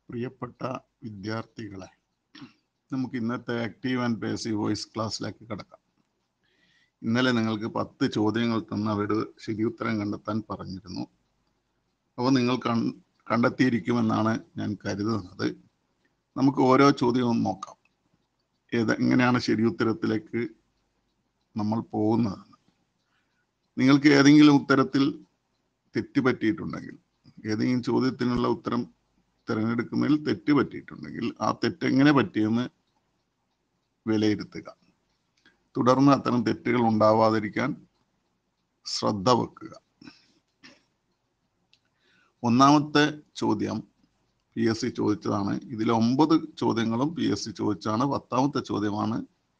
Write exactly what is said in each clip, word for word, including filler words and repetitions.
പ്രിയപ്പെട്ട വിദ്യാർത്ഥികളെ, നമുക്ക് ഇന്നത്തെ ആക്റ്റീവ് ആൻഡ് പാസീവ് വോയിസ് ക്ലാസ്സിലേക്ക് കടക്കാം. ഇന്നലെ നിങ്ങൾക്ക് പത്ത് ചോദ്യങ്ങൾ തന്ന അവരുടെ ശരിയുത്തരം കണ്ടെത്താൻ പറഞ്ഞിരുന്നു. അപ്പോൾ നിങ്ങൾ കണ്ടെത്തിയിരിക്കുമെന്നാണ് ഞാൻ കരുതുന്നത്. നമുക്ക് ഓരോ ചോദ്യവും നോക്കാം, ഏത് എങ്ങനെയാണ് ശരിയുത്തരത്തിലേക്ക് നമ്മൾ പോകുന്നതെന്ന്. നിങ്ങൾക്ക് ഏതെങ്കിലും ഉത്തരത്തിൽ തെറ്റ് പറ്റിയിട്ടുണ്ടെങ്കിൽ, ഏതെങ്കിലും ചോദ്യത്തിനുള്ള ഉത്തരം തിരഞ്ഞെടുക്കുന്നതിൽ തെറ്റ് പറ്റിയിട്ടുണ്ടെങ്കിൽ ആ തെറ്റ് എങ്ങനെ പറ്റിയെന്ന് വിലയിരുത്തുക. തുടർന്ന് അത്തരം തെറ്റുകൾ ഉണ്ടാവാതിരിക്കാൻ ശ്രദ്ധ വെക്കുക. ഒന്നാമത്തെ ചോദ്യം പി എസ് സി ചോദിച്ചതാണ്. ഇതിൽ ഒമ്പത് ചോദ്യങ്ങളും പി എസ് സി ചോദിച്ചാണ്. പത്താമത്തെ ചോദ്യമാണ്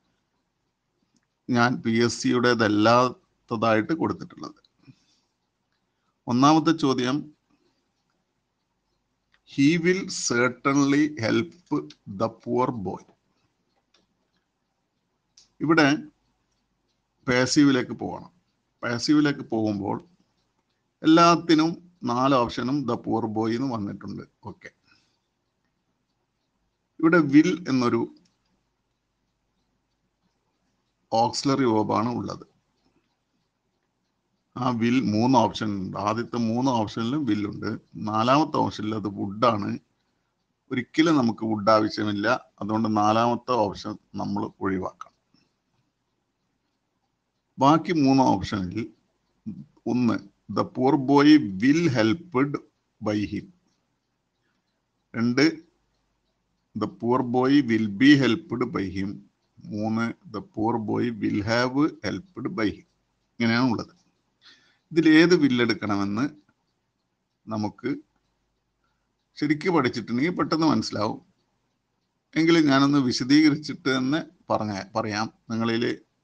ഞാൻ പി എസ് സിയുടേതല്ലാത്തതായിട്ട് കൊടുത്തിട്ടുള്ളത്. ഒന്നാമത്തെ ചോദ്യം, he will certainly help the poor boy. ഇവിടെ പാസീവിലേക്ക് പോകണം. പാസീവിലേക്ക് പോകുമ്പോൾ എല്ലാത്തിനും നാല് ഓപ്ഷനും ദ പൂർ ബോയ് എന്ന് വന്നിട്ടുണ്ട്. ഓക്കെ, ഇവിടെ വിൽ എന്നൊരു ഓക്സിലറി വേർബാണ് ഉള്ളത്. ആ വിൽ മൂന്ന് ഓപ്ഷൻ ഉണ്ട്. ആദ്യത്തെ മൂന്ന് ഓപ്ഷനിലും വില്ലുണ്ട്. നാലാമത്തെ ഓപ്ഷനിൽ അത് വുഡാണ്. ഒരിക്കലും നമുക്ക് വുഡ് ആവശ്യമില്ല. അതുകൊണ്ട് നാലാമത്തെ ഓപ്ഷൻ നമ്മൾ ഒഴിവാക്കണം. ബാക്കി മൂന്ന് ഓപ്ഷനിൽ ഒന്ന് the poor boy will helped by him, രണ്ട് the poor boy will be helped by him, മൂന്ന് the poor boy will have helped by him. ഇങ്ങനെയാണ് ഉള്ളത്. ഇതിൽ ഏത് വില്ലെടുക്കണമെന്ന് നമുക്ക് ശരിക്കും പഠിച്ചിട്ടുണ്ടെങ്കിൽ പെട്ടെന്ന് മനസ്സിലാവും. എങ്കിലും ഞാനൊന്ന് വിശദീകരിച്ചിട്ട് തന്നെ പറഞ്ഞ പറയാം. നിങ്ങളിൽ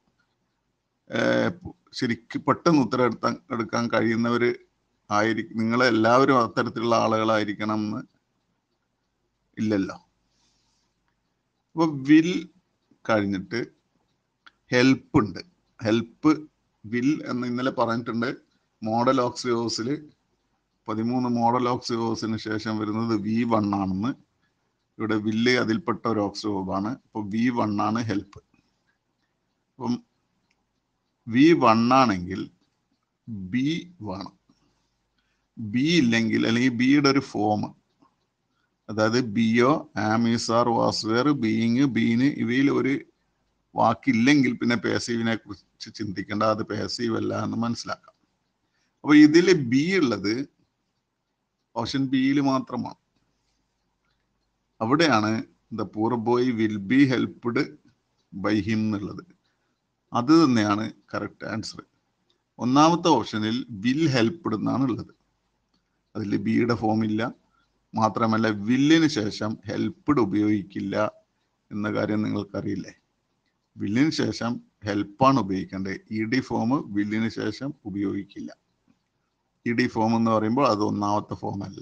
ശരിക്കും പെട്ടെന്ന് ഉത്തരം എടുത്താൻ എടുക്കാൻ കഴിയുന്നവർ ആയിരിക്കും. നിങ്ങളെല്ലാവരും അത്തരത്തിലുള്ള ആളുകളായിരിക്കണം എന്ന് ഇല്ലല്ലോ. അപ്പോൾ വിൽ കഴിഞ്ഞിട്ട് ഹെൽപ്പ് ഉണ്ട്. ഹെൽപ്പ് വിൽ എന്ന് ഇന്നലെ പറഞ്ഞിട്ടുണ്ട്. മോഡൽ ഓക്സിയോസിൽ പതിമൂന്ന് മോഡൽ ഓക്സിയോസിന് ശേഷം വരുന്നത് വി വൺ ആണെന്ന്. ഇവിടെ വില്ല് അതിൽപ്പെട്ട ഒരു ഓക്സിയോബാണ്. അപ്പോൾ വി വൺ ആണ് ഹെൽപ്പ്. അപ്പം വി വൺ ആണെങ്കിൽ ബി വേണം. ബി ഇല്ലെങ്കിൽ, അല്ലെങ്കിൽ ബിയുടെ ഒരു ഫോം, അതായത് ബിയോ ആമീസാർ വാസ്വേർ ബീയിങ് ബീന്, ഇവയിൽ ഒരു വാക്കില്ലെങ്കിൽ പിന്നെ പാസീവിനെ കുറിച്ച് ചിന്തിക്കേണ്ട. അത് പാസീവ് അല്ല എന്ന് മനസ്സിലാക്കാം. അപ്പൊ ഇതിൽ ബി ഉള്ളത് ഓപ്ഷൻ ബിയിൽ മാത്രമാണ്. അവിടെയാണ് the poor boy will be helped by him എന്നുള്ളത്. അത് തന്നെയാണ് കറക്റ്റ് ആൻസർ. ഒന്നാമത്തെ ഓപ്ഷനിൽ വിൽ ഹെൽപ്ഡ് എന്നാണ് ഉള്ളത്. അതിൽ ബിയുടെ ഫോം ഇല്ല. മാത്രമല്ല വില്ലിന് ശേഷം ഹെൽപ്ഡ് ഉപയോഗിക്കില്ല എന്ന കാര്യം നിങ്ങൾക്കറിയില്ലേ. വില്ലിന് ശേഷം ഹെൽപ്പാണ് ഉപയോഗിക്കേണ്ടത്. ഇ ഡി ഫോം വില്ലിന് ശേഷം ഉപയോഗിക്കില്ല. ഇ ഡി ഫോം എന്ന് പറയുമ്പോൾ അത് ഒന്നാമത്തെ ഫോം അല്ല.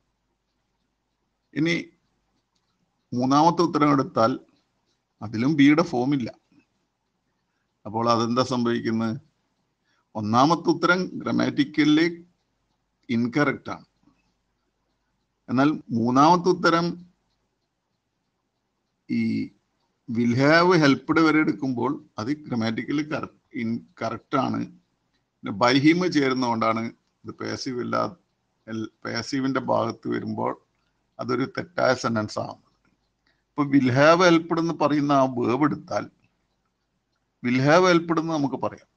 ഇനി മൂന്നാമത്തെ ഉത്തരം എടുത്താൽ അതിലും ബിയുടെ ഫോം ഇല്ല. അപ്പോൾ അതെന്താ സംഭവിക്കുന്നത്? ഒന്നാമത്തെ ഉത്തരം ഗ്രാമാറ്റിക്കലി ഇൻകറക്റ്റ് ആണ്. എന്നാൽ മൂന്നാമത്തെ ഉത്തരം ഈ വിൽ ഹാവ് ഹെൽപ്ഡ് വരെ എടുക്കുമ്പോൾ അത് ഗ്രാമാറ്റിക്കലി കറക്റ്റ് ഇൻ കറക്റ്റ് ആണ്. ബൈ ഹിം ചേരുന്നതുകൊണ്ടാണ് ഇത് പാസീവ് ഇല്ലാ പാസീവിന്റെ ഭാഗത്ത് വരുമ്പോൾ അതൊരു തെറ്റായ സെന്റൻസ് ആവുന്നത്. ഇപ്പൊ വിൽ ഹാവ് ഹെൽപ്ഡ് എന്ന് പറയുന്ന ആ വേർബ് എടുത്താൽ വിൽ ഹാവ് ഹെൽപ്ഡ് എന്ന് നമുക്ക് പറയാം.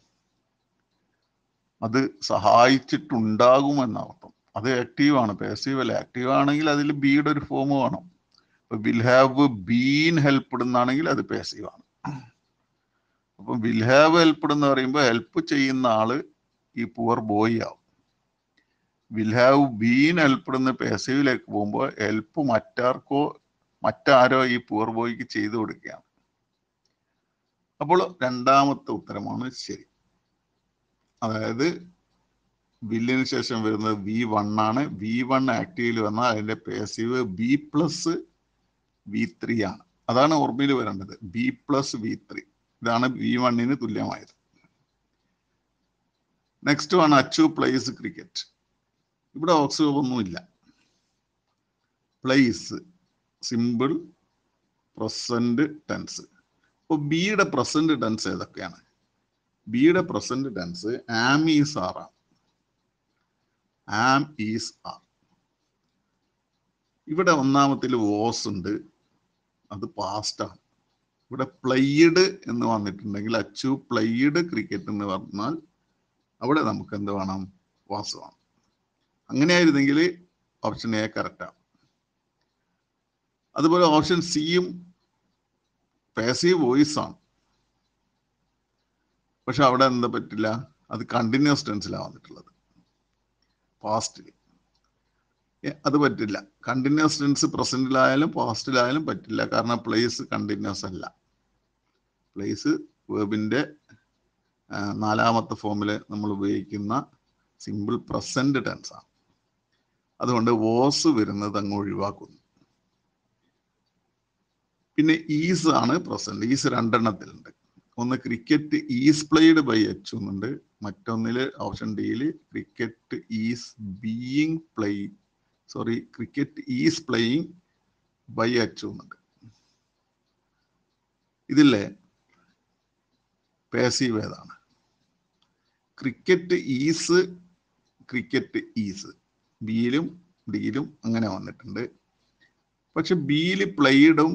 അത് സഹായിച്ചിട്ടുണ്ടാകുമെന്നർത്ഥം. അത് ആക്റ്റീവ് ആണ്, പാസീവ് അല്ല. ആക്റ്റീവ് ആണെങ്കിൽ അതിൽ ബിയുടെ ഒരു ഫോം വേണം. ഇപ്പൊ വിൽ ഹാവ് ബീൻ ഹെൽപ്ഡ് എന്നാണെങ്കിൽ അത് പാസീവ് ആണ്. അപ്പം വിൽ ഹാവ് ഹെൽപ്ഡ് എന്ന് പറയുമ്പോൾ ഹെൽപ്പ് ചെയ്യുന്ന ആള് ഈ പൂർ ബോയ് ആവും. വിൽ ഹാവ് ബീൻ ഹെൽപ്ഡ് എന്ന് പാസീവിലേക്ക് പോകുമ്പോൾ ഹെൽപ്പ് മറ്റാർക്കോ മറ്റാരോ ഈ പൂർ ബോയ്ക്ക് ചെയ്തു കൊടുക്കുകയാണ്. അപ്പോൾ രണ്ടാമത്തെ ഉത്തരമാണ് ശരി. അതായത് വില്ലിന് ശേഷം വരുന്നത് വി വൺ ആണ്. വി വൺ ആക്റ്റീവിൽ വന്നാൽ അതിന്റെ passive be plus V three ആണ്. അതാണ് ഓർമ്മയിൽ വരേണ്ടത്. ബി പ്ലസ് വി ത്രീ, ഇതാണ് വി വണ്ണിന് തുല്യമായത്. നെക്സ്റ്റ് ആണ് അച്ചു പ്ലേസ് ക്രിക്കറ്റ്. ഇവിടെ ഓക്സിജൻ ഒന്നുമില്ല. Plays simple present tense. അപ്പോൾ ബിയുടെ പ്രസന്റ് ടെൻസ് ഏതൊക്കെയാണ്? ബിയുടെ present tense am is are ആണ്. Am is are. ഇവിടെ ഒന്നാമത്തിൽ വോസ് ഉണ്ട്, അത് പാസ്റ്റ് ആണ്. ഇവിടെ പ്ലേയിഡ് എന്ന് വന്നിട്ടുണ്ടെങ്കിൽ അച്ചു പ്ലേയിഡ് ക്രിക്കറ്റ് എന്ന് പറഞ്ഞാൽ അവിടെ നമുക്ക് എന്ത് വേണം? വാസ് വേണം. അങ്ങനെയായിരുന്നെങ്കിൽ ഓപ്ഷൻ എ കറക്റ്റാണ്. അതുപോലെ ഓപ്ഷൻ സിയും പാസീവ് വോയിസ് ആണ്. പക്ഷെ അവിടെ എന്താ പറ്റില്ല? അത് കണ്ടിന്യൂസ് ടെൻസിലാണ് വന്നിട്ടുള്ളത്, പാസ്റ്റിൽ. അത് പറ്റില്ല. കണ്ടിന്യൂസ് ടെൻസ് പ്രസന്റിലായാലും പാസ്റ്റിലായാലും പറ്റില്ല. കാരണം പ്ലേസ് കണ്ടിന്യൂസ് അല്ല. പ്ലേസ് വേർബിന്റെ നാലാമത്തെ ഫോമിൽ നമ്മൾ ഉപയോഗിക്കുന്ന സിമ്പിൾ പ്രസന്റ് ടെൻസ് ആണ്. അതുകൊണ്ട് വോസ് വരുന്നത് അങ്ങ് ഒഴിവാക്കുന്നു. പിന്നെ ഈസ് ആണ് പ്രസന്റ്. ഈസ് രണ്ടെണ്ണത്തിലുണ്ട്. ഒന്ന് cricket is played by H എന്നുണ്ട്. മറ്റൊന്നില് ഓപ്ഷൻ ഡിയിൽ cricket is being play sorry cricket is playing by H എന്നുണ്ട്. ഇതിലെ പാസീവ് ഏതാണ്? ക്രിക്കറ്റ് ഈസ് ക്രിക്കറ്റ് ഈസ് ബിയിലും ഡിയിലും അങ്ങനെ വന്നിട്ടുണ്ട്. പക്ഷെ ബിയിൽ പ്ലേയിഡും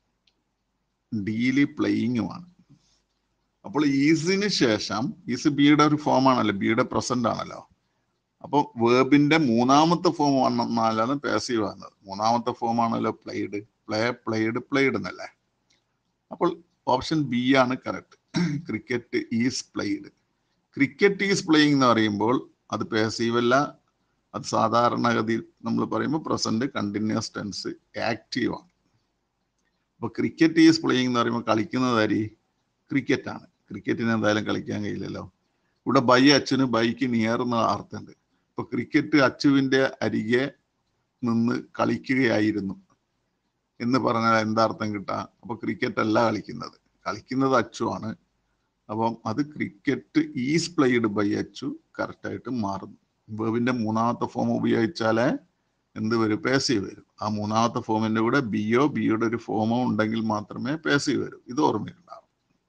ഡിയിൽ പ്ലേയിങ്ങുമാണ്. അപ്പോൾ ഈസിന് ശേഷം ഈസ് ബിയുടെ ഒരു ഫോം ആണല്ലോ, ബിയുടെ പ്രസന്റ് ആണല്ലോ. അപ്പോൾ വേർബിന്റെ മൂന്നാമത്തെ ഫോം വന്നാലാണ് പാസീവ് ആകുന്നത്. മൂന്നാമത്തെ ഫോം ആണല്ലോ പ്ലേഡ്. പ്ലേ പ്ലേഡ് പ്ലേഡ് എന്നല്ലേ. അപ്പോൾ ഓപ്ഷൻ ബി ആണ് correct. Cricket is played. Cricket is playing എന്ന് പറയുമ്പോൾ അത് പാസീവ് അല്ല, അത് സാധാരണഗതിയിൽ നമ്മൾ പറയുമ്പോൾ പ്രസന്റ് കണ്ടിന്യൂസ് ടെൻസ് ആക്റ്റീവ് ആണ്. അപ്പോൾ ക്രിക്കറ്റ് ഈസ് പ്ലേയിങ് എന്ന് പറയുമ്പോൾ കളിക്കുന്നത് ആര്? ക്രിക്കറ്റ് ആണ്. ക്രിക്കറ്റിന് എന്തായാലും കളിക്കാൻ കഴിയില്ലല്ലോ. ഇവിടെ ബൈ അച്ഛന് ബൈക്ക് നിയർ എന്ന അർത്ഥമുണ്ട്. ഇപ്പൊ ക്രിക്കറ്റ് അച്ചുവിന്റെ അരികെ നിന്ന് കളിക്കുകയായിരുന്നു എന്ന് പറഞ്ഞാൽ എന്താ അർത്ഥം കിട്ടാ? അപ്പൊ ക്രിക്കറ്റ് അല്ല കളിക്കുന്നത്, കളിക്കുന്നത് അച്ചു ആണ്. അപ്പം അത് cricket is played by Achu കറക്റ്റായിട്ട് മാറുന്നു. വേർബിന്റെ മൂന്നാമത്തെ ഫോം ഉപയോഗിച്ചാലേ എന്ത് വരും? പാസീവ് വരും. ആ മൂന്നാമത്തെ ഫോമിന്റെ കൂടെ ബിയോ ബിയുടെ ഒരു ഫോമോ ഉണ്ടെങ്കിൽ മാത്രമേ പാസീവ് വരൂ. ഇത് ഓർമ്മയുണ്ടാവും.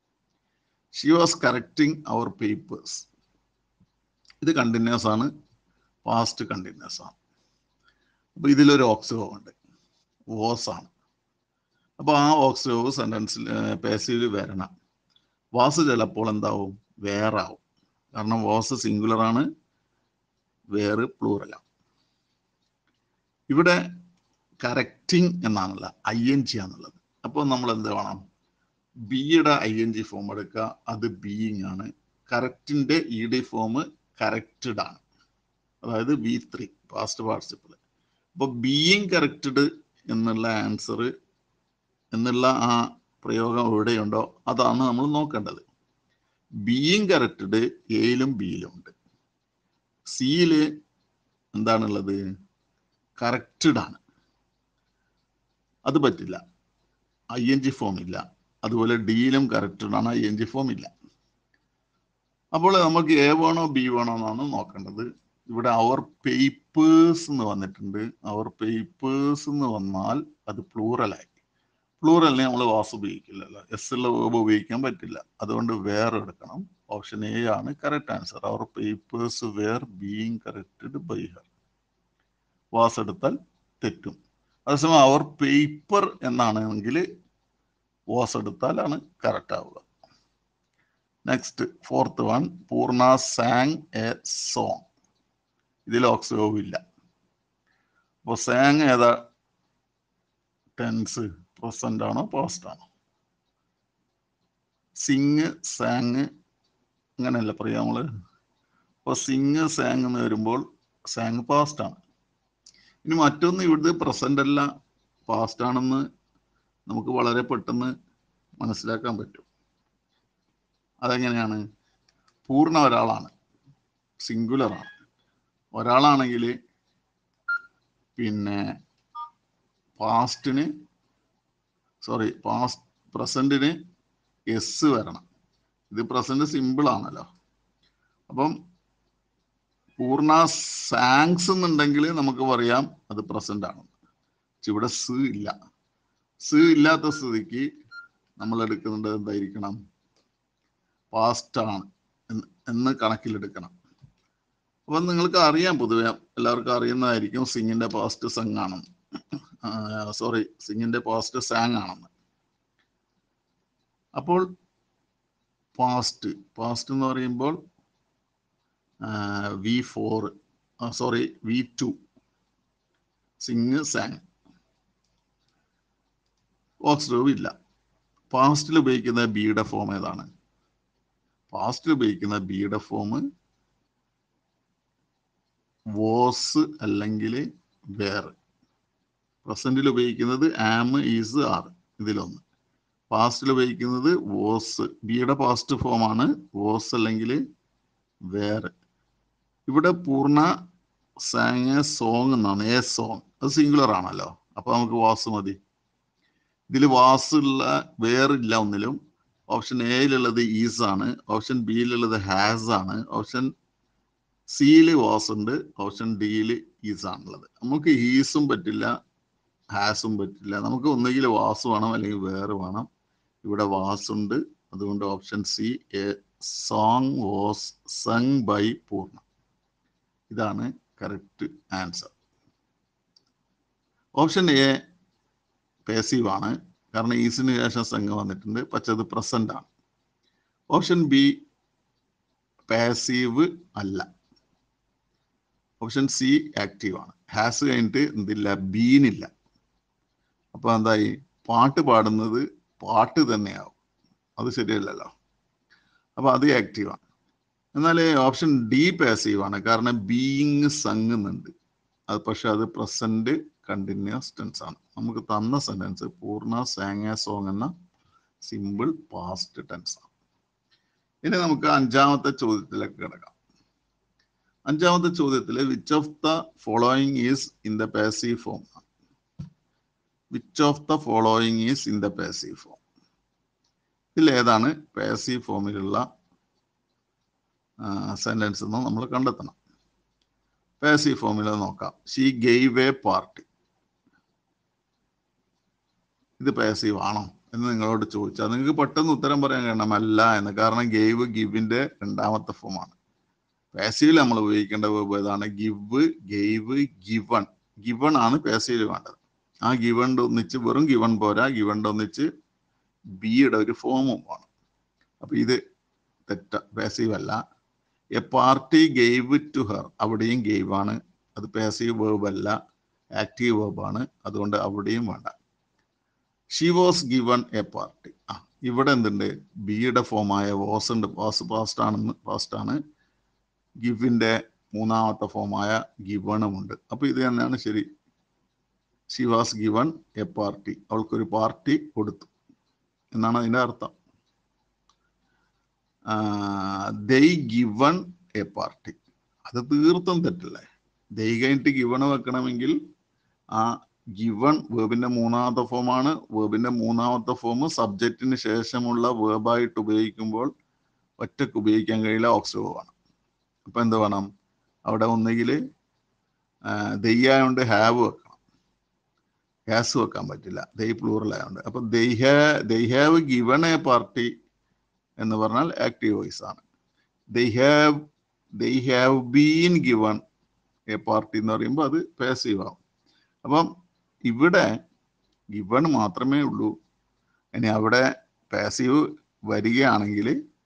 She was correcting our papers. ഇത് കണ്ടിന്യൂസ് ആണ്, പാസ്റ്റ് കണ്ടിന്യൂസ് ആണ്. അപ്പൊ ഇതിലൊരു ഓക്സിവോ ഉണ്ട്, വോസ് ആണ്. അപ്പൊ ആ ഓക്സിവോ സെന്റൻസിൽ പാസീവിൽ വരണം. വാസ് ചിലപ്പോൾ എന്താവും? വേറാവും. കാരണം വാസ് സിംഗുലർ ആണ്, വേറ് പ്ലൂറലാണ്. ഇവിടെ കറക്റ്റിംഗ് എന്നാണല്ല, ഐ എൻ ജി ആണുള്ളത്. അപ്പോൾ നമ്മൾ എന്ത് വേണം? ബിയുടെ ഐ എൻ ജി ഫോം എടുക്കുക, അത് ബീയിങ് ആണ്. കറക്റ്റിന്റെ ഇ ഡി ഫോം കറക്റ്റഡ് ആണ്, അതായത് ബി ത്രീ പാസ്റ്റ് പാർട്ടിസിപ്പിൾ. അപ്പോൾ ബീയിങ് കറക്റ്റഡ് എന്നുള്ള ആൻസർ എന്നുള്ള ആ പ്രയോഗം എവിടെയുണ്ടോ അതാണ് നമ്മൾ നോക്കേണ്ടത്. ബീയിങ് കറക്റ്റഡ് എയിലും ബിയിലും ഉണ്ട്. സിയില് എന്താണുള്ളത്? കറക്റ്റഡ് ആണ്, അത് പറ്റില്ല, ഐ എൻ ജി ഫോം ഇല്ല. അതുപോലെ ഡിയിലും കറക്റ്റഡ് ആണ്, ഐ എൻ ജി ഫോം ഇല്ല. അപ്പോൾ നമുക്ക് എ വേണോ ബി വേണോ എന്നാണ് നോക്കേണ്ടത്. ഇവിടെ അവർ പേപ്പേഴ്സ് എന്ന് വന്നിട്ടുണ്ട്. അവർ പേപ്പേഴ്സ് എന്ന് വന്നാൽ അത് പ്ലൂറലായി. പ്ലൂറലിനെ നമ്മൾ വാസ് ഉപയോഗിക്കില്ലല്ലോ, എസ് ഉള്ള വേർബ് ഉപയോഗിക്കാൻ പറ്റില്ല. അതുകൊണ്ട് വേറെ എടുക്കണം. ഓപ്ഷൻ എ ആണ് correct answer. Our papers were being corrected by her. Was എടുത്താൽ തെറ്റും. അതേസമയം അവർ പേപ്പർ എന്നാണെങ്കിൽ വാസ് എടുത്താലാണ് കറക്റ്റ് ആവുക. Next fourth one, Poorna sang a song. ഇതിൽ ഓക്സിവോ ഇല്ല. അപ്പോൾ സാങ് ഏതാ ടെൻസ്? പ്രസന്റ് ആണോ പാസ്റ്റ് ആണോ? സിങ് സാങ് അങ്ങനെയല്ല പറയാം നമ്മള്. അപ്പോൾ സിങ് സാങ് എന്ന് വരുമ്പോൾ സാങ് പാസ്റ്റ് ആണ്. ഇനി മറ്റൊന്ന്, ഇവിടുത്തെ പ്രസന്റ് അല്ല പാസ്റ്റ് ആണെന്ന് നമുക്ക് വളരെ പെട്ടെന്ന് മനസ്സിലാക്കാൻ പറ്റും. അതെങ്ങനെയാണ്? പൂർണ്ണ ഒരാളാണ്, സിംഗുലർ ആണ്. ഒരാളാണെങ്കിൽ പിന്നെ പാസ്റ്റിന് സോറി പാസ്റ്റ് പ്രസന്റിന് എസ് വരണം. ഇത് പ്രസന്റ് സിമ്പിൾ ആണല്ലോ. അപ്പം പൂർണ്ണ സാങ്സ് എന്നുണ്ടെങ്കിൽ നമുക്ക് പറയാം അത് പ്രസന്റ് ആണ്. ഇവിടെ സ് ഇല്ല. സ് ഇല്ലാത്ത സ്ഥിതിക്ക് നമ്മൾ എടുക്കുന്നത് എന്തായിരിക്കണം? പാസ്റ്റ് ആണ് എന്ന് കണക്കിലെടുക്കണം. അപ്പം നിങ്ങൾക്ക് അറിയാം, പൊതുവെ എല്ലാവർക്കും അറിയുന്നതായിരിക്കും സിങ്ങിന്റെ പാസ്റ്റ് സങ് ആണെന്ന്. സോറി സിങ്ങിന്റെ പാസ്റ്റ് സാങ് ആണെന്ന്. അപ്പോൾ പാസ്റ്റ് പാസ്റ്റ് എന്ന് പറയുമ്പോൾ V four sorry V two sing sang. വോക്സ് ഇല്ല. പാസ്റ്റിൽ ഉപയോഗിക്കുന്ന ബിയുടെ ഫോം ഏതാണ്? പാസ്റ്റിൽ ഉപയോഗിക്കുന്ന ബിയുടെ ഫോം വോസ് അല്ലെങ്കിൽ വേർ. പ്രസന്റിൽ ഉപയോഗിക്കുന്നത് ആം, ഈസ്, ആർ, ഇതിലൊന്ന്. പാസ്റ്റിൽ ഉപയോഗിക്കുന്നത് വോസ്. ബിയുടെ പാസ്റ്റ് ഫോമാണ് വോസ് അല്ലെങ്കിൽ വേർ. ഇവിടെ പൂർണ്ണ സാങ് സോങ് എന്നാണ്, എ സോങ്. അത് സിംഗുലർ ആണല്ലോ, അപ്പൊ നമുക്ക് വാസ് മതി. ഇതിൽ വാസ് ഉള്ള വേറില്ല ഒന്നിലും. ഓപ്ഷൻ എയിലുള്ളത് ഈസ് ആണ്, ഓപ്ഷൻ ബിയിലുള്ളത് ഹാസ് ആണ്, ഓപ്ഷൻ സിയിൽ വാസ് ഉണ്ട്, ഓപ്ഷൻ ഡിയിൽ ഈസ് ആണുള്ളത്. നമുക്ക് ഈസും പറ്റില്ല ഹാസും പറ്റില്ല. നമുക്ക് ഒന്നുകിൽ വാസ് വേണം അല്ലെങ്കിൽ വേറെ വേണം. ഇവിടെ വാസ് ഉണ്ട്, അതുകൊണ്ട് option C, a song was sung by Poorna. ഇതാണ് correct answer. Option A passive ആണ്, കാരണം ഈസിന് ശേഷം സങ് വന്നിട്ടുണ്ട്, പക്ഷെ അത് പ്രസന്റ് ആണ്. ഓപ്ഷൻ ബി പാസീവ് അല്ല. ഓപ്ഷൻ സി ആക്റ്റീവ് ആണ്. ഹാസ് കഴിഞ്ഞിട്ട് എന്തില്ല? ബീനില്ല. അപ്പൊ എന്തായി? പാട്ട് പാടുന്നത് പാട്ട് തന്നെയാവും. അത് ശരിയല്ലല്ലോ. അപ്പൊ അത് ആക്റ്റീവാണ്. എന്നാൽ ഓപ്ഷൻ ഡി പാസീവ് ആണ്, കാരണം ബീയിങ് സങ്ങുന്നുണ്ട്. അത് പക്ഷെ അത് പ്രസന്റ് കണ്ടിന്യൂസ് ടെൻസ് ആണ്. നമുക്ക് തന്ന sentence Poorna sang a song എന്ന സിമ്പിൾ പാസ്റ്റ് ടെൻസ് ആണ്. ഇനി നമുക്ക് അഞ്ചാമത്തെ ചോദ്യത്തിലേക്ക് കിടക്കാം. അഞ്ചാമത്തെ ചോദ്യത്തില് which of the following is in the passive form. Which of the following is in the passive form. ഇതിൽ ഏതാണ് പാസീവ് ഫോമിലുള്ള സെന്റൻസ് എന്ന് നമ്മൾ കണ്ടെത്തണം. പാസീവ് ഫോമിൽ നോക്കാം. She gave a party. ഇത് പാസീവ് ആണോ എന്ന് നിങ്ങളോട് ചോദിച്ചാൽ നിങ്ങൾക്ക് പെട്ടെന്ന് ഉത്തരം പറയാൻ കഴിയണം അല്ല എന്ന്. കാരണം ഗെയ്വ് ഗിവിന്റെ രണ്ടാമത്തെ ഫോമാണ്. പാസീവിൽ നമ്മൾ ഉപയോഗിക്കേണ്ട വേർബ് ഏതാണ്? Give, gave, given. ഗിവൺ ആണ് പാസീവിൽ വേണ്ടത്. ആ ഗിവണിന്റെ ഒന്നിച്ച് വെറും ഗിവൺ പോരാ, ഗിവണിന്റെ ഒന്നിച്ച് ബിയുടെ ഒരു ഫോമും വേണം. അപ്പൊ ഇത് തെറ്റ, പാസീവ് അല്ല. A party gave to her. അവിടെയും ഗെയ്വ് ആണ്, അത് പാസീവ് വേർബ് അല്ല, ആക്റ്റീവ് വേർബ് ആണ്. അതുകൊണ്ട് അവിടെയും വേണ്ട. She was given a party. ആ ഇവിടെ എന്തുണ്ട്? ബിയുടെ ഫോമായ വാസ് ഉണ്ട്. വാസ് പാസ്റ്റ് ആണെന്ന് പാസ്റ്റ് ആണ്. ഗിവിന്റെ മൂന്നാമത്തെ ഫോമായ ഗിവണും ഉണ്ട്. അപ്പൊ ഇത് തന്നെയാണ് ശരി. She was given a party. അവൾക്കൊരു പാർട്ടി കൊടുത്തു എന്നാണ് അതിന്റെ അർത്ഥം. ദൈ ഗിവൺ എ പാർട്ടി. അത് തീർത്തും തെറ്റല്ലേ. ദൈ കഴിഞ്ഞിട്ട് ഗിവൺ വെക്കണമെങ്കിൽ ആ ഗിവൺ വേർബിന്റെ മൂന്നാമത്തെ ഫോമാണ്. വേർബിന്റെ മൂന്നാമത്തെ ഫോം സബ്ജക്റ്റിന് ശേഷമുള്ള വേർബായിട്ട് ഉപയോഗിക്കുമ്പോൾ ഒറ്റക്ക് ഉപയോഗിക്കാൻ കഴിയില്ല, ഓക്സിലറി വേണം. അപ്പൊ എന്ത് വേണം? അവിടെ ഒന്നുകിൽ ദയ്യായോണ്ട് ഹാവ് വെക്കണം, ഹാസ് വെക്കാൻ പറ്റില്ല, ദൈ പ്ലൂറൽ ആയതുകൊണ്ട്. അപ്പൊ ദൈ ഹാ ദൈ ഹാവ് ഗിവൺ എ പാർട്ടി എന്ന് പറഞ്ഞാൽ ആക്റ്റീവ് വോയിസ് ആണ്. They have they have been given a party എന്ന് പറയുമ്പോൾ അത് പാസീവ് ആവും. അപ്പം ഇവിടെ ഗിവൺ മാത്രമേ ഉള്ളൂ. ഇനി അവിടെ പാസീവ് വരികയാണെങ്കിൽ,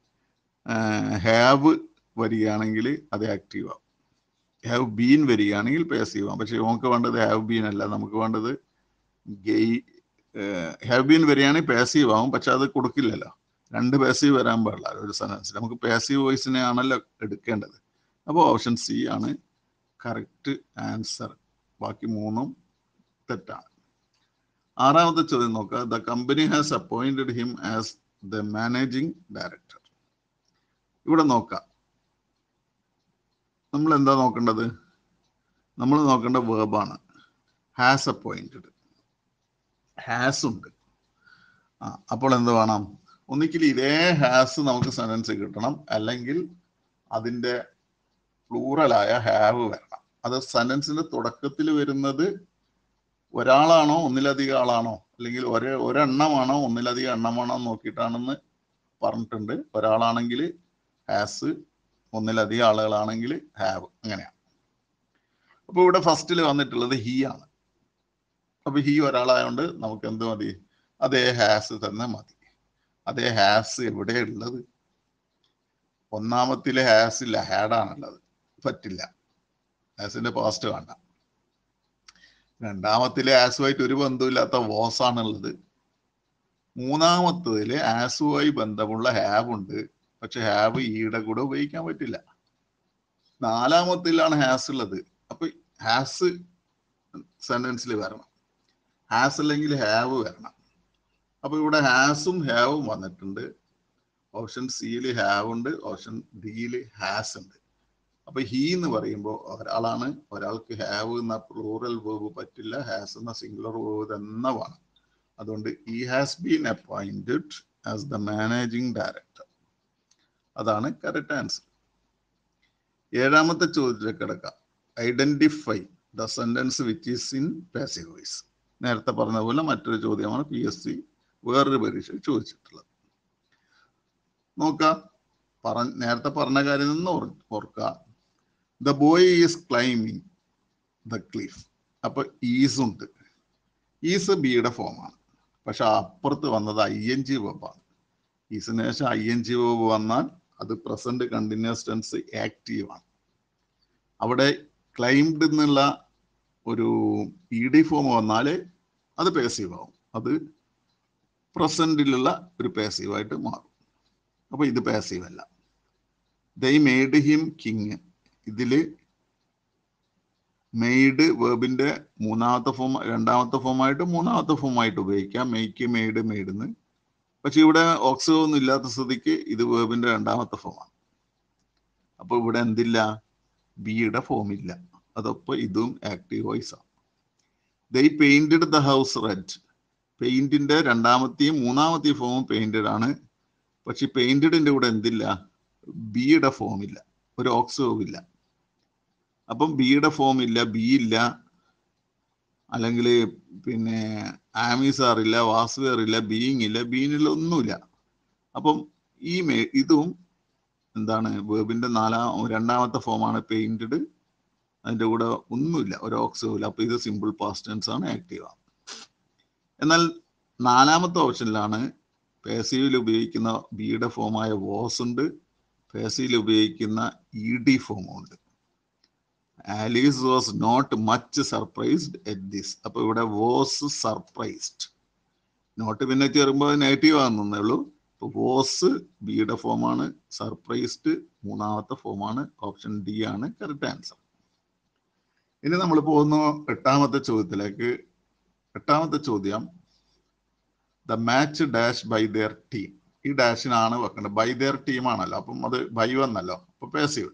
ഹാവ് വരികയാണെങ്കിൽ അത് ആക്റ്റീവ് ആവും. ഹാവ് ബീൻ വരികയാണെങ്കിൽ പാസീവ് ആവും. പക്ഷെ നമുക്ക് വേണ്ടത് ഹാവ് ബീൻ അല്ല, നമുക്ക് വേണ്ടത് ഗെയ് ഹാവ് ബീൻ വരികയാണെങ്കിൽ പാസീവ് ആവും. പക്ഷെ അത് കൊടുക്കില്ലല്ലോ. രണ്ട് പാസീവ് വരാൻ പാടില്ല ഒരു സെന്റൻസിൽ. നമുക്ക് പാസീവ് വോയിസിനെ ആണല്ലോ എടുക്കേണ്ടത്. അപ്പോൾ ഓപ്ഷൻ സി ആണ് കറക്റ്റ് ആൻസർ. ബാക്കി മൂന്നും തെറ്റാണ്. ആറാമത്തെ ചോദ്യം നോക്കുക. The company has appointed him as the managing director. ഇവിടെ നോക്കാം. നമ്മൾ എന്താ നോക്കേണ്ടത്? നമ്മൾ നോക്കേണ്ട വേർബാണ്. ഹാസ് അപ്പോയിന്റഡ്, ഹാസ് ഉണ്ട്. ആ അപ്പോൾ എന്ത് വേണം? ഒന്നിക്കിൽ ഇതേ ഹാസ് നമുക്ക് സെന്റൻസ് കിട്ടണം, അല്ലെങ്കിൽ അതിൻ്റെ പ്ലൂറലായ ഹാവ് വരണം. അത് സെന്റൻസിന്റെ തുടക്കത്തിൽ വരുന്നത് ഒരാളാണോ ഒന്നിലധികം ആളാണോ അല്ലെങ്കിൽ ഒരേ ഒരെണ്ണമാണോ ഒന്നിലധികം എണ്ണമാണോ നോക്കിയിട്ടാണെന്ന് പറഞ്ഞിട്ടുണ്ട്. ഒരാളാണെങ്കിൽ ഹാസ്, ഒന്നിലധികം ആളുകളാണെങ്കിൽ ഹാവ്, അങ്ങനെയാണ്. അപ്പോൾ ഇവിടെ ഫസ്റ്റിൽ വന്നിട്ടുള്ളത് ഹീ ആണ്. അപ്പൊ ഹീ ഒരാളായതുകൊണ്ട് നമുക്ക് എന്ത് മതി? അതേ ഹാസ് തന്നെ മതി. അതേ ഹാസ് എവിടെ ഉള്ളത്? ഒന്നാമത്തിലെ ഹാസ് ഇല്ല, ഹാഡാണുള്ളത്, പറ്റില്ല. ഹാസിന്റെ പാസ്റ്റ് വേണ്ട. രണ്ടാമത്തിലെ ആസുമായിട്ട് ഒരു ബന്ധമില്ലാത്ത വോസ് ആണുള്ളത്. മൂന്നാമത്തതില് ആസുമായി ബന്ധമുള്ള ഹാവ് ഉണ്ട്, പക്ഷെ ഹാവ് ഈയുടെ കൂടെ ഉപയോഗിക്കാൻ പറ്റില്ല. നാലാമത്തിലാണ് ഹാസ് ഉള്ളത്. അപ്പൊ ഹാസ് സെന്റൻസിൽ വരണം, ഹാസ് അല്ലെങ്കിൽ ഹാവ് വരണം. അപ്പൊ ഇവിടെ ഹാസും ഹാവും വന്നിട്ടുണ്ട്. ഓപ്ഷൻ സിയിൽ ഹാവ് ഉണ്ട്, ഓപ്ഷൻ ഡിയിൽ ഹാസ് ഉണ്ട്. അപ്പൊ ഹീ എന്ന് പറയുമ്പോൾ ഒരാളാണ്, ഒരാൾക്ക് ഹാവ് എന്ന പ്ലൂറൽ വേർബ് പറ്റില്ല, ഹാസ് എന്ന സിംഗുലർ വേർബ് തന്നെ വേണം. അതുകൊണ്ട് he has been appointed as the managing director. അതാണ് കറക്റ്റ് ആൻസർ. ഏഴാമത്തെ ചോദ്യത്തിലേക്ക് കിടക്കാം. Identify the sentence which is in passive voice. നേരത്തെ പറഞ്ഞ പോലെ മറ്റൊരു ചോദ്യമാണ് പി എസ് സി വേറൊരു പരീക്ഷ ചോദിച്ചിട്ടുള്ളത്. നോക്കാം, പറ നേരത്തെ പറഞ്ഞ കാര്യം നിന്ന് ഓർക്കുക. The boy is climbing the cliff. അപ്പൊ ഈസ് ഉണ്ട്. ഈസ് ബിയുടെ ഫോമാണ്, പക്ഷെ അപ്പുറത്ത് വന്നത് ഐ എൻ ജി വെബാണ്. ഈസിന് ശേഷം ഐ എൻ ജി വെബ് വന്നാൽ അത് പ്രസന്റ് കണ്ടിന്യൂസ് ടെൻസ് ആക്റ്റീവ് ആണ്. അവിടെ ക്ലൈംഡ് എന്നുള്ള ഒരു ഇ ഡി ഫോം വന്നാൽ അത് പാസീവ് ആവും, അത് പ്രസന്റിലുള്ള ഒരു പാസീവായിട്ട് മാറും. അപ്പൊ ഇത് പാസീവ് അല്ല. They made him king. ഇതില് മെയ്ഡ് വേർബിന്റെ മൂന്നാമത്തെ ഫോം, രണ്ടാമത്തെ ഫോമായിട്ട് മൂന്നാമത്തെ ഫോമായിട്ട് ഉപയോഗിക്കാം. മെയ്ക്ക്, മെയ്ഡ്, മെയ്ഡെന്ന്. പക്ഷെ ഇവിടെ ഓക്സോ ഒന്നും ഇല്ലാത്ത സ്ഥിതിക്ക് ഇത് വേർബിന്റെ രണ്ടാമത്തെ ഫോമാണ്. അപ്പൊ ഇവിടെ എന്തില്ല? ബിയുടെ ഫോം ഇല്ല. അതപ്പോ ഇതും ആക്റ്റീവ് വോയിസ് ആണ്. They painted the house red. പെയിന്റിന്റെ രണ്ടാമത്തെയും മൂന്നാമത്തെയും ഫോമും പെയിന്റഡ് ആണ്. പക്ഷെ പെയിന്റഡിന്റെ കൂടെ എന്തില്ല? ബിയുടെ ഫോം ഇല്ല, ഒരു ഓക്സോ ഇല്ല. അപ്പം ബിയുടെ ഫോം ഇല്ല, ബി ഇല്ല, അല്ലെങ്കിൽ പിന്നെ ആമിസാർ ഇല്ല, വാസുവേർ ഇല്ല, ബീയിങ് ഇല്ല, ബീനില്ല, ഒന്നുമില്ല. അപ്പം ഈ മേ ഇതും എന്താണ്? വേർബിന്റെ നാലാം രണ്ടാമത്തെ ഫോമാണ് പെയിന്റഡ്. അതിന്റെ കൂടെ ഒന്നുമില്ല, ഒരു ഓക്സോ ഇല്ല. അപ്പൊ ഇത് സിമ്പിൾ പാസ്റ്റ് ടെൻസ് ആണ്, ആക്റ്റീവ് ആണ്. എന്നാൽ നാലാമത്തെ ഓപ്ഷനിലാണ് പാസീവിൽ ഉപയോഗിക്കുന്ന ബിയുടെ ഫോമായ വോസ് ഉണ്ട്, പാസീവിൽ ഉപയോഗിക്കുന്ന ഇ ഡി ഫോമും ഉണ്ട്. Alice was not much surprised at this. അപ്പൊ ഇവിടെ വാസ് സർപ്രൈസ്ഡ്. നോട്ട് പിന്നെ ചേരുമ്പോൾ നെഗറ്റീവ് ആകുന്നേ ഉള്ളൂ. ഇപ്പൊ വാസ് ബിയുടെ ഫോമാണ്, സർപ്രൈസ്ഡ് മൂന്നാമത്തെ ഫോമാണ്. ഓപ്ഷൻ ഡി ആണ് കറക്റ്റ് ആൻസർ. ഇനി നമ്മൾ പോകുന്നു എട്ടാമത്തെ ചോദ്യത്തിലേക്ക്. എട്ടാമത്തെ ചോദ്യം, the match dash by their team. ഈ ഡാഷിനാണ് വെക്കേണ്ടത്. ബൈ ദെയർ ടീം ആണല്ലോ, അപ്പം അത് ബൈ വന്നല്ലോ, അപ്പൊ പാസീവ്.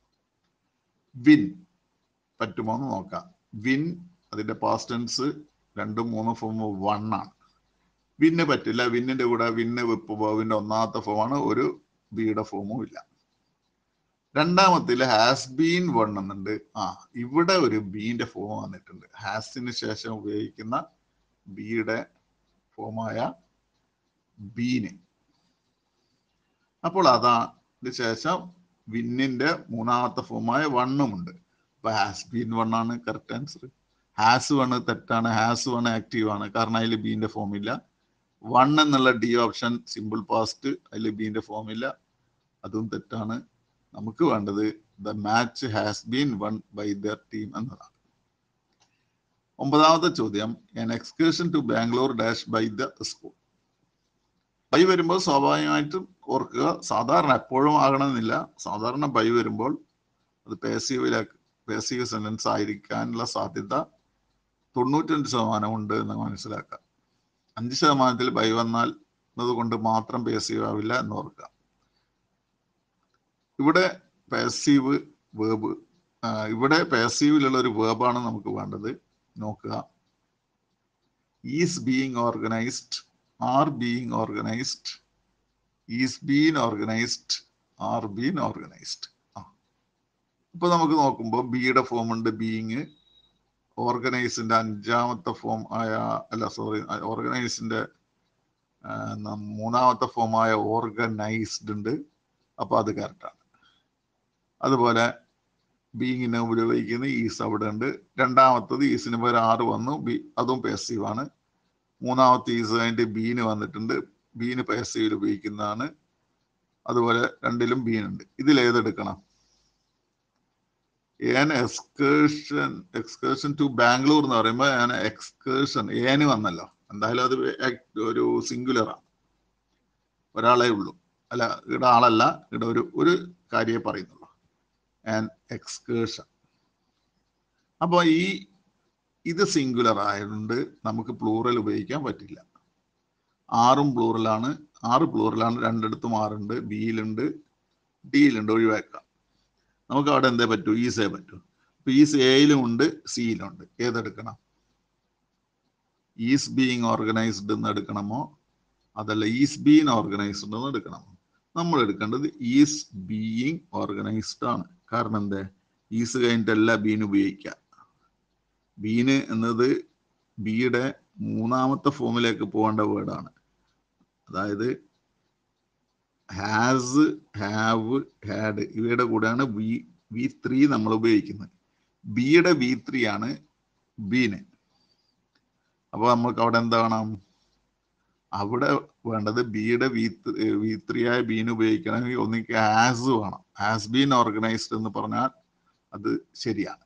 വിൻ പറ്റുമോ എന്ന് നോക്കാം. വിൻ അതിന്റെ പാസ്റ്റ് ടെൻസ് രണ്ടും മൂന്നും ഫോം വൺ ആണ്. വിന്ന് പറ്റില്ല. വിന്നിന്റെ കൂടെ വിന്ന് വെപ്പ് വേർബിന്റെ ഒന്നാമത്തെ ഫോമാണ്, ഒരു ബിയുടെ ഫോമും ഇല്ല. രണ്ടാമത്തിൽ ഹാസ് ബീൻ വൺ എന്നുണ്ട്. ആ ഇവിടെ ഒരു ബീന്റെ ഫോം വന്നിട്ടുണ്ട്. ഹാസിന് ശേഷം ഉപയോഗിക്കുന്ന ബിയുടെ ഫോമായ ബീന്. അപ്പോൾ അതാണ് ശേഷം വിന്നിന്റെ മൂന്നാമത്തെ ഫോമായ വണ്ണും ഉണ്ട്. അപ്പൊ ഹാസ് ബീൻ വൺ ആണ് കറക്റ്റ് ആൻസർ. ഹാസ് വൺ തെറ്റാണ്. ഹാസ് വൺ ആക്റ്റീവ് ആണ്, കാരണം അതിൽ ബീന്റെ ഫോം ഇല്ല. വൺ എന്നുള്ള ഡി ഓപ്ഷൻ സിമ്പിൾ പാസ്റ്റ്, അതിൽ ബീന്റെ ഫോം ഇല്ല, അതും തെറ്റാണ്. നമുക്ക് വേണ്ടത് the match has been won by their team എന്നതാണ്. ഒമ്പതാമത്തെ ചോദ്യം, an excursion to Bangalore dash by the school. By വരുമ്പോൾ സ്വാഭാവികമായിട്ടും ഓർക്കുക, സാധാരണ എപ്പോഴും ആകണമെന്നില്ല. സാധാരണ ബൈ വരുമ്പോൾ അത് പാസീവിലേക്ക് പാസീവ് സെന്റൻസ് ആയിരിക്കാനുള്ള സാധ്യത തൊണ്ണൂറ്റഞ്ച് ശതമാനം ഉണ്ട് എന്ന് മനസ്സിലാക്കാം. അഞ്ച് ശതമാനത്തിൽ ബൈ വന്നാൽ കൊണ്ട് മാത്രം പാസീവ് ആവില്ല എന്ന് ഓർക്കുക. ഇവിടെ പാസീവ് വേർബ്, ഇവിടെ പാസീവിലുള്ള ഒരു വേർബാണ് നമുക്ക് വേണ്ടത്. നോക്കുക, is being organised, are being organised, is been organised, are been organised. ആ ഇപ്പൊ നമുക്ക് നോക്കുമ്പോൾ ബിയുടെ ഫോം ഉണ്ട് ബീയിങ്, ഓർഗനൈസിന്റെ അഞ്ചാമത്തെ ഫോം ആയ അല്ല സോറി ഓർഗനൈസിന്റെ മൂന്നാമത്തെ ഫോമായ ഓർഗനൈസ്ഡ് ഉണ്ട്. അപ്പൊ അത് കറക്റ്റാണ്. അതുപോലെ ബീങ്ങിനെ ഉപയോഗിക്കുന്ന ഈസ് അവിടെ ഉണ്ട്. രണ്ടാമത്തത് ഈസിന് പകരം ആറ് വന്നു, ബി അതും പാസീവ് ആണ്. മൂന്നാമത്തെ ഈസ് കഴിഞ്ഞിട്ട് ബീന് വന്നിട്ടുണ്ട്, ബീന് പാസീവിൽ ഉപയോഗിക്കുന്നതാണ്. അതുപോലെ രണ്ടിലും ബീനുണ്ട്. ഇതിൽ ഏതെടുക്കണം? An excursion excursion to Bangalore എന്ന് പറയുമ്പോൾ ഞാൻ എക്സ്കേർഷൻ ഏന് വന്നല്ലോ. എന്തായാലും അത് ഒരു സിംഗുലറാണ്, ഒരാളേ ഉള്ളൂ. അല്ല, ഇവിടെ ആളല്ല, ഇവിടെ ഒരു ഒരു കാര്യമേ പറയുന്നുള്ളൂ, ആൻ എക്സ്കേർഷൻ. അപ്പോൾ ഈ ഇത് സിംഗുലർ ആയതുകൊണ്ട് നമുക്ക് പ്ലൂറൽ ഉപയോഗിക്കാൻ പറ്റില്ല. ആറും പ്ലൂറലാണ്, ആറ് പ്ലൂറലാണ്, രണ്ടിടത്തും ആറുണ്ട്, ബിയിലുണ്ട്, ഡിയിലുണ്ട്, ഒഴിവാക്കാം. നമുക്ക് അവിടെ എന്തേ പറ്റൂ? ഈസേ പറ്റൂ. അപ്പൊ ഈസ് എയിലും ഉണ്ട്, സിയിലും ഉണ്ട്. ഏതെടുക്കണം? ഈസ് ബീയിങ് ഓർഗനൈസ്ഡ് എന്ന് എടുക്കണമോ അതല്ല ഈസ് ബീങ് ഓർഗനൈസ്ഡ് എന്ന് എടുക്കണമോ? നമ്മൾ എടുക്കേണ്ടത് ഈസ് ബീയിങ് ഓർഗനൈസ്ഡ് ആണ്. കാരണം എന്താ? ഈസ് കഴിഞ്ഞിട്ടല്ല ബീന് ഉപയോഗിക്കുക. ബീന് എന്നത് ബിയുടെ മൂന്നാമത്തെ ഫോമിലേക്ക് പോകേണ്ട വേർഡാണ്. അതായത് ഹാസ്, ഹാവ്, ഹാഡ് ഇവയുടെ കൂടെയാണ് വി വി ത്രീ നമ്മൾ ഉപയോഗിക്കുന്നത്. ബിയുടെ വി ത്രീ ആണ് ബീന്. അപ്പൊ നമ്മൾക്ക് അവിടെ എന്താ വേണം? അവിടെ വേണ്ടത് ബിയുടെ വി വി ത്രീ ആയ ബീന് ഉപയോഗിക്കണമെങ്കിൽ ഒന്നിക്ക് ഹാസ് വേണം. ഹാസ് ബീൻ ഓർഗനൈസ്ഡ് എന്ന് പറഞ്ഞാൽ അത് ശരിയാണ്.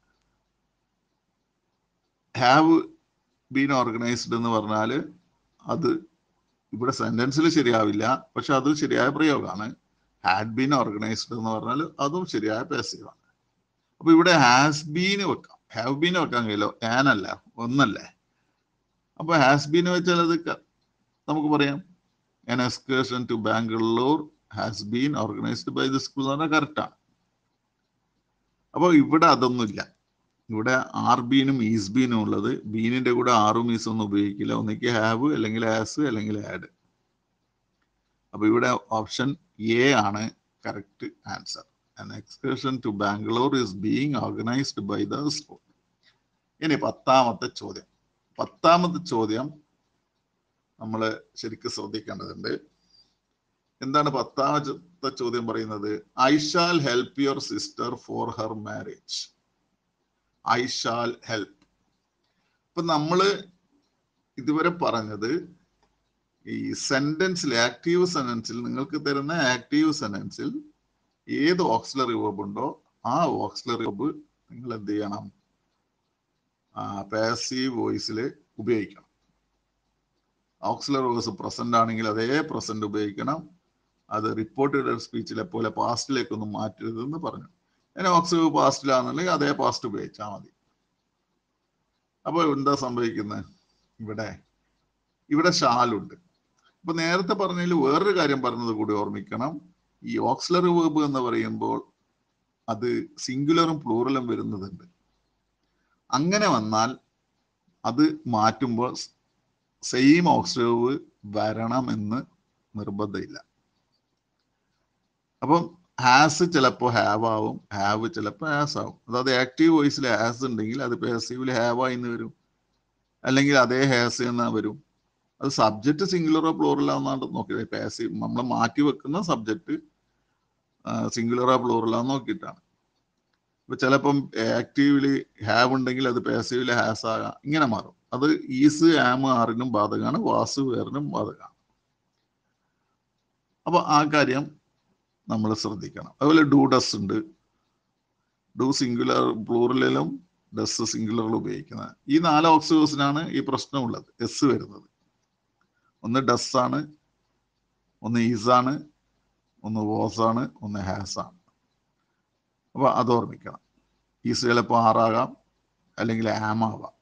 ഹാവ് ബീൻ ഓർഗനൈസ്ഡ് എന്ന് പറഞ്ഞാൽ അത് ഇവിടെ സെന്റൻസിൽ ശരിയാവില്ല, പക്ഷെ അത് ശരിയായ പ്രയോഗമാണ്. ഹാഡ് ബീൻ ഓർഗനൈസ്ഡ് എന്ന് പറഞ്ഞാൽ അതും ശരിയായ പാസീവാണ്. അപ്പൊ ഇവിടെ ഹാസ് ബീന് വെക്കാം, ഹാവ് ബീന് വെക്കാൻ കഴിയില്ലോ, ആനല്ല ഒന്നല്ലേ. അപ്പൊ ഹാസ് ബീന് വെച്ചാൽ അത് നമുക്ക് പറയാം an excursion to Bangalore has been organized by the school എന്ന് പറഞ്ഞാൽ കറക്റ്റാണ്. അപ്പോൾ ഇവിടെ അതൊന്നുമില്ല. ഇവിടെ ആർ ബീനും ഈസ് ബീനും ഉള്ളത്. ബീനിന്റെ കൂടെ ആറും ഈസും ഒന്നും ഉപയോഗിക്കില്ല. ഒന്നിക്ക് ഹാവ് അല്ലെങ്കിൽ ഹാസ് അല്ലെങ്കിൽ ആഡ്. അപ്പൊ ഇവിടെ ഓപ്ഷൻ എ ആണ് correct answer. An excursion to Bangalore is being organized by the school. ഇനി പത്താമത്തെ ചോദ്യം. പത്താമത്തെ ചോദ്യം നമ്മൾ ശരിക്കും ശ്രദ്ധിക്കേണ്ടതുണ്ട്. എന്താണ് പത്താമത്തെ ചോദ്യം പറയുന്നത്? I shall help your sister for her marriage. I shall help. ഇപ്പൊ നമ്മള് ഇതുവരെ പറഞ്ഞത് ഈ സെന്റൻസിൽ, ആക്റ്റീവ് സെന്റൻസിൽ നിങ്ങൾക്ക് തരുന്ന ആക്റ്റീവ് സെന്റൻസിൽ ഏത് ഓക്സിലറി വെർബ് ഉണ്ടോ ആ ഓക്സിലറി വെർബ് നിങ്ങൾ എന്ത് ചെയ്യണം? പാസീവ് വോയിസിൽ ഉപയോഗിക്കണം. ഓക്സിലറി വേഴ്സ് പ്രസന്റ് ആണെങ്കിൽ അതേ പ്രസന്റ് ഉപയോഗിക്കണം. അത് റിപ്പോർട്ടഡ് സ്പീച്ചിലെ പോലെ പാസ്റ്റിലേക്കൊന്നും മാറ്റരുതെന്ന് പറഞ്ഞു. അങ്ങനെ ഓക്സിലറി പാസ്റ്റിലാണെന്നുണ്ടെങ്കിൽ അതേ പാസ്റ്റ് ഉപയോഗിച്ചാൽ മതി. അപ്പൊ എന്താ സംഭവിക്കുന്നത്? ഇവിടെ ഇവിടെ ഷാലുണ്ട്. അപ്പൊ നേരത്തെ പറഞ്ഞതിൽ വേറൊരു കാര്യം പറഞ്ഞത് കൂടി ഓർമ്മിക്കണം. ഈ ഓക്സിലറി വേർബ് എന്ന് പറയുമ്പോൾ അത് സിംഗുലറും പ്ലൂറലും വരുന്നതുണ്ട്. അങ്ങനെ വന്നാൽ അത് മാറ്റുമ്പോൾ സെയിം ഓക്സിലറി വരണം എന്ന് നിർബന്ധമില്ല. അപ്പം ഹാസ് ചിലപ്പോൾ ഹാവ് ആവും, ഹാവ് ചിലപ്പോൾ ഹാസ് ആവും. അതായത് ആക്റ്റീവ് വോയിസിൽ ഹാസ് ഉണ്ടെങ്കിൽ അത് പാസീവിൽ ഹാവ് ആയിന്ന് വരും, അല്ലെങ്കിൽ അതേ ഹാസ് എന്ന് വരും. അത് സബ്ജക്റ്റ് സിംഗുലറോ പ്ലൂറലോ എന്നാണ് നോക്കിയത്. പാസീവ് നമ്മൾ മാറ്റി വെക്കുന്ന സബ്ജക്റ്റ് സിംഗുലറോ പ്ലൂറലോ നോക്കിയിട്ടാണ്. ഇപ്പൊ ചിലപ്പം ആക്റ്റീവില് ഹാവ് ഉണ്ടെങ്കിൽ അത് പാസീവില് ഹാസ് ആകാം, ഇങ്ങനെ മാറും. അത് ഈസ്, ആം, ആറിനും ബാധകമാണ്, വാസ് വേറിനും ബാധകമാണ്. അപ്പൊ ആ കാര്യം നമ്മൾ ശ്രദ്ധിക്കണം. അതുപോലെ ഡു ഡസ് ഉണ്ട്. ഡു സിംഗുലർ പ്ലൂറലിലും ഡസ് സിംഗുലറിലും ഉപയോഗിക്കുന്നത്. ഈ നാല് ഓക്സിവേഴ്സിനാണ് ഈ പ്രശ്നമുള്ളത്, എസ് വരുന്നത്. ഒന്ന് ഡസ് ആണ്, ഒന്ന് ഈസ് ആണ്, ഒന്ന് വാസ് ആണ്, ഒന്ന് ഹാസ് ആണ്. അപ്പൊ അത് ഓർമ്മിക്കണം. ഈസ് ചിലപ്പോൾ ആറാകാം, അല്ലെങ്കിൽ ആം ആവാം.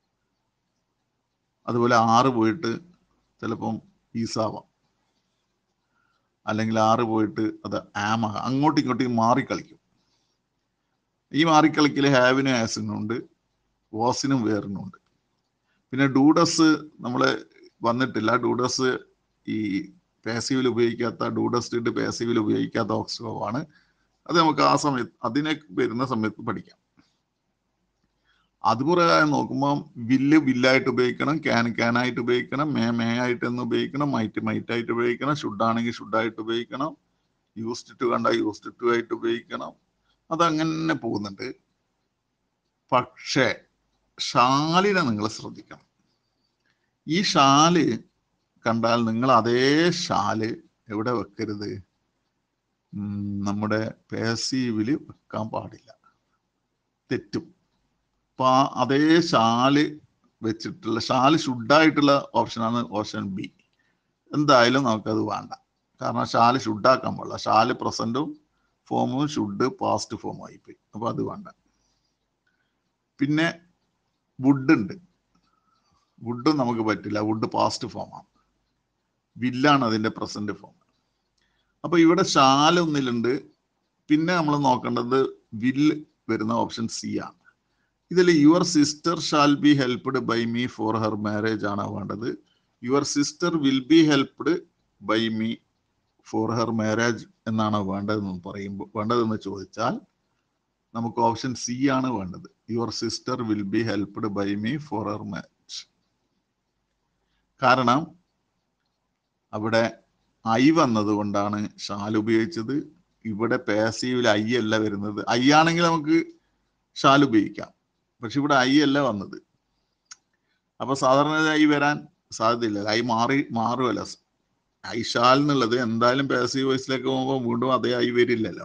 അതുപോലെ ആറ് പോയിട്ട് ചിലപ്പം ഈസാവാം, അല്ലെങ്കിൽ ആറ് പോയിട്ട് അത് ആം ആകാം. അങ്ങോട്ടും ഇങ്ങോട്ടും മാറിക്കളിക്കും. ഈ മാറിക്കളിക്കൽ ഹാവിനും ഹാസിനും ഉണ്ട്, വാസിനും വേറിനും ഉണ്ട്. പിന്നെ ഡൂഡസ് നമ്മൾ വന്നിട്ടില്ല. ഡൂഡസ് ഈ പാസീവിൽ ഉപയോഗിക്കാത്ത, ഡൂഡസ് ഇട്ട് പാസീവിൽ ഉപയോഗിക്കാത്ത ഓക്സിലറി ആണ്. അത് നമുക്ക് ആ സമയത്ത് അതിനെ വരുന്ന സമയത്ത് പഠിക്കാം. അതുപ്രകാരം നോക്കുമ്പോൾ വില്ല് വില്ലായിട്ട് ഉപയോഗിക്കണം, ക്യാൻ ക്യാനായിട്ട് ഉപയോഗിക്കണം, മേ മേ ആയിട്ട് എന്ന് ഉപയോഗിക്കണം, മൈറ്റ് മൈറ്റ് ആയിട്ട് ഉപയോഗിക്കണം, ഷുഡാണെങ്കിൽ ഷുഡായിട്ട് ഉപയോഗിക്കണം, യൂസ്ഡ് ടു കണ്ട യൂസ്ഡ് ടു ആയിട്ട് ഉപയോഗിക്കണം. അതങ്ങനെ പോകുന്നുണ്ട്. പക്ഷേ ഷാലിനെ നിങ്ങൾ ശ്രദ്ധിക്കണം. ഈ ഷാല് കണ്ടാൽ നിങ്ങൾ അതേ ഷാല് എവിടെ വെക്കരുത്? നമ്മുടെ പാസീവില് വെക്കാൻ പാടില്ല, തെറ്റും. അപ്പൊ അതേ ഷാല് വെച്ചിട്ടുള്ള ഷാല് ഷുഡായിട്ടുള്ള ഓപ്ഷനാണ് ഓപ്ഷൻ ബി. എന്തായാലും നമുക്കത് വേണ്ട. കാരണം ഷാല് ഷുഡാക്കാൻ പാടില്ല. ഷാല് പ്രസന്റും ഫോമും ഷുഡ് പാസ്റ്റ് ഫോമും ആയിപ്പോയി. അപ്പൊ അത് വേണ്ട. പിന്നെ വുഡ് ഉണ്ട്. വുഡും നമുക്ക് പറ്റില്ല. വുഡ് പാസ്റ്റ് ഫോമാണ്. വില്ലാണ് അതിന്റെ പ്രസന്റ് ഫോം. അപ്പൊ ഇവിടെ ഷാല് ഒന്നിലുണ്ട്. പിന്നെ നമ്മൾ നോക്കേണ്ടത് വില്ല് വരുന്ന ഓപ്ഷൻ സി ആണ്. ഇതിൽ your sister shall be helped by me for her marriage ആണ് വേണ്ടത്. Your sister will be helped by me for her marriage എന്നാണ് വേണ്ടതെന്ന് പറയുമ്പോൾ വേണ്ടതെന്ന് ചോദിച്ചാൽ നമുക്ക് ഓപ്ഷൻ സി ആണ് വേണ്ടത്. Your sister will be helped by me for her marriage. കാരണം അവിടെ ഐ വന്നത് കൊണ്ടാണ് ഷാൽ ഉപയോഗിച്ചത്. ഇവിടെ പാസീവിൽ ഐ അല്ല വരുന്നത്. ഐ ആണെങ്കിൽ നമുക്ക് ഷാൽ ഉപയോഗിക്കാം, പക്ഷെ ഇവിടെ ഐ അല്ല വന്നത്. അപ്പൊ സാധാരണ ഐ വരാൻ സാധ്യതയില്ല. ഐ മാറി മാറുമല്ലോ. ഐ ഷാൽ എന്നുള്ളത് എന്തായാലും പാസീവ് വോയിസിലേക്ക് പോകുമ്പോൾ വീണ്ടും അതേ ഐ വരില്ലല്ലോ.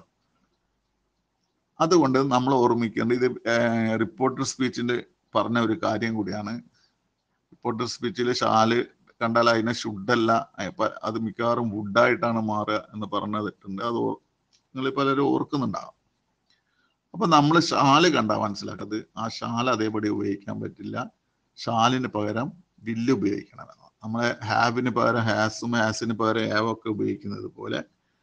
അതുകൊണ്ട് നമ്മൾ ഓർമ്മിക്കേണ്ടത് ഇത് റിപ്പോർട്ടർ സ്പീച്ചിന്റെ പറഞ്ഞ ഒരു കാര്യം കൂടിയാണ്. റിപ്പോർട്ടർ സ്പീച്ചിൽ ഷാല് കണ്ടാൽ അതിനെ ഷുഡല്ല, അത് മിക്കവാറും വുഡായിട്ടാണ് മാറുക എന്ന് പറഞ്ഞിട്ടുണ്ട്. അത് നിങ്ങൾ പലരും ഓർക്കുന്നുണ്ടാകും. അപ്പൊ നമ്മൾ ഷാല് കണ്ടാൽ മനസ്സിലാക്കത് ആ ഷാൽ അതേപടി ഉപയോഗിക്കാൻ പറ്റില്ല. ഷാലിന് പകരം വില്ല് ഉപയോഗിക്കണമെന്ന്. നമ്മളെ ഹാവിന് പകരം ഹാസും ഹാസിന് പകരം ഹാവ് ഒക്കെ ഉപയോഗിക്കുന്നത് പോലെ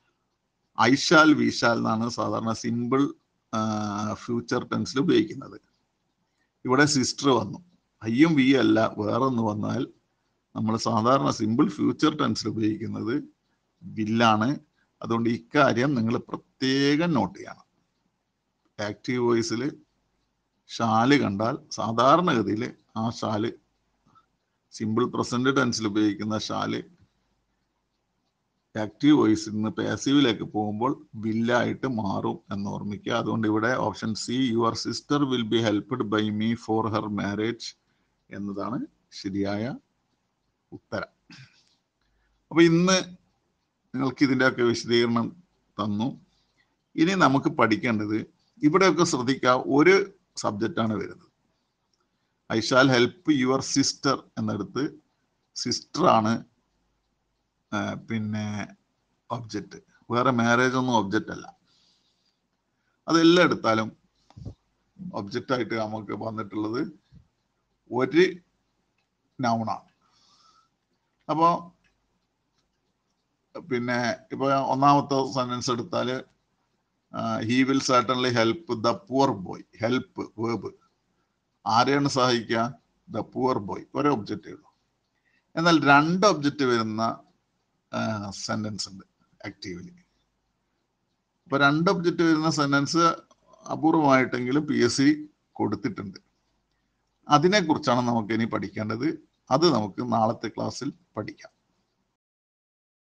ഐഷാൽ വിശാൽ എന്നാണ് സാധാരണ സിമ്പിൾ ഫ്യൂച്ചർ ടെൻസിൽ ഉപയോഗിക്കുന്നത്. ഇവിടെ സിസ്റ്റർ വന്നു, ഐയും വി അല്ല വേറൊന്ന് വന്നാൽ നമ്മൾ സാധാരണ സിമ്പിൾ ഫ്യൂച്ചർ ടെൻസിൽ ഉപയോഗിക്കുന്നത് വില്ലാണ്. അതുകൊണ്ട് ഇക്കാര്യം നിങ്ങൾ പ്രത്യേകം നോട്ട് ചെയ്യണം. ആക്റ്റീവ് വോയിസിൽ ഷാല് കണ്ടാൽ സാധാരണഗതിയിൽ ആ ഷാല് സിമ്പിൾ പ്രസന്റ് ടെൻസിൽ ഉപയോഗിക്കുന്ന ഷാല് ആക്റ്റീവ് വോയിസിൽ നിന്ന് പാസീവിലേക്ക് പോകുമ്പോൾ വില്ലായിട്ട് മാറും എന്ന് ഓർമ്മിക്കുക. അതുകൊണ്ട് ഇവിടെ option C your sister will be helped by me for her marriage എന്നതാണ് ശരിയായ ഉത്തരം. അപ്പൊ ഇന്ന് നിങ്ങൾക്ക് ഇതിൻ്റെയൊക്കെ വിശദീകരണം തന്നു. ഇനി നമുക്ക് പഠിക്കേണ്ടത് ഇവിടെയൊക്കെ ശ്രദ്ധിക്കുക, ഒരു സബ്ജക്റ്റാണ് വരുന്നത്. I shall help your sister എന്നിടത്ത് സിസ്റ്റർ ആണ് പിന്നെ ഒബ്ജക്റ്റ്, വേറെ മാരേജ് ഒന്നും ഒബ്ജക്റ്റ് അല്ല. അതെല്ലാം എടുത്താലും ഒബ്ജക്റ്റ് ആയിട്ട് നമുക്ക് വന്നിട്ടുള്ളത് ഒരു നൗണാണ്. അപ്പോൾ പിന്നെ ഇപ്പൊ ഒന്നാമത്തെ സെന്റൻസ് എടുത്താൽ he will certainly help the poor boy. Help verb, ആരെയാണ് സഹായിക്കുക? The poor boy. ഒരു ഒബ്ജക്റ്റേ ഉള്ളൂ. എന്നാൽ രണ്ട് ഒബ്ജക്റ്റ് വരുന്ന സെന്റൻസ് ഉണ്ട് ആക്റ്റീവ്ലി. അപ്പൊ രണ്ട് ഒബ്ജക്റ്റ് വരുന്ന സെന്റൻസ് അപൂർവമായിട്ടെങ്കിലും പി എസ് സി കൊടുത്തിട്ടുണ്ട്. അതിനെക്കുറിച്ചാണ് നമുക്ക് ഇനി പഠിക്കേണ്ടത്. അത് നമുക്ക് നാളത്തെ ക്ലാസ്സിൽ പഠിക്കാം.